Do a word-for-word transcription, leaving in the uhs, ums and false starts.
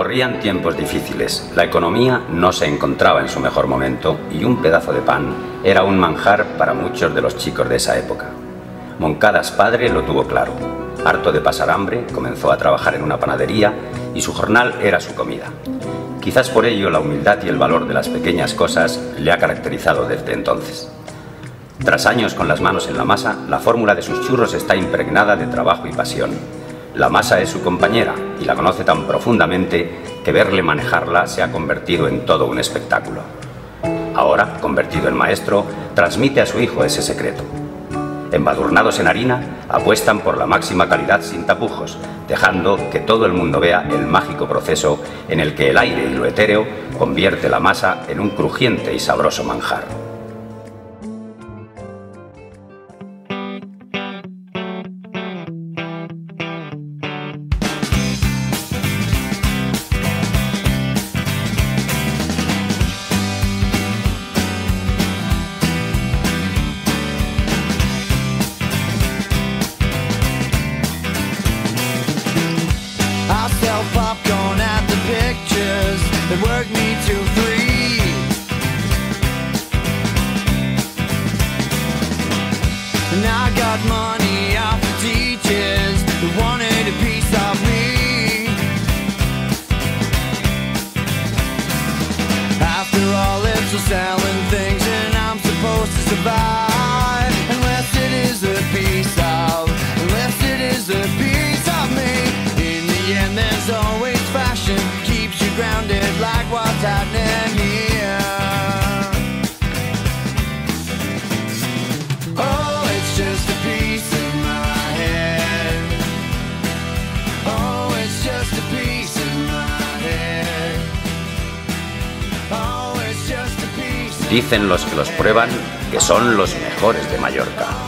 Corrían tiempos difíciles, la economía no se encontraba en su mejor momento y un pedazo de pan era un manjar para muchos de los chicos de esa época. Moncadas padre lo tuvo claro. Harto de pasar hambre, comenzó a trabajar en una panadería y su jornal era su comida. Quizás por ello la humildad y el valor de las pequeñas cosas le ha caracterizado desde entonces. Tras años con las manos en la masa, la fórmula de sus churros está impregnada de trabajo y pasión. La masa es su compañera y la conoce tan profundamente que verle manejarla se ha convertido en todo un espectáculo. Ahora, convertido en maestro, transmite a su hijo ese secreto. Embadurnados en harina, apuestan por la máxima calidad sin tapujos, dejando que todo el mundo vea el mágico proceso en el que el aire y lo etéreo convierte la masa en un crujiente y sabroso manjar. Popcorn at the pictures that work me till three. And I got money off the teachers that wanted a piece of me. After all, it's all selling things and I'm supposed to survive. Unless it is a piece of, unless it is a piece of me. And there's always fashion, keeps you grounded like what's happening here. Oh, it's just a piece of my head. Oh, it's just a piece of my head. Oh, it's just a piece of... Dicen los que los prueban que son los mejores de Mallorca.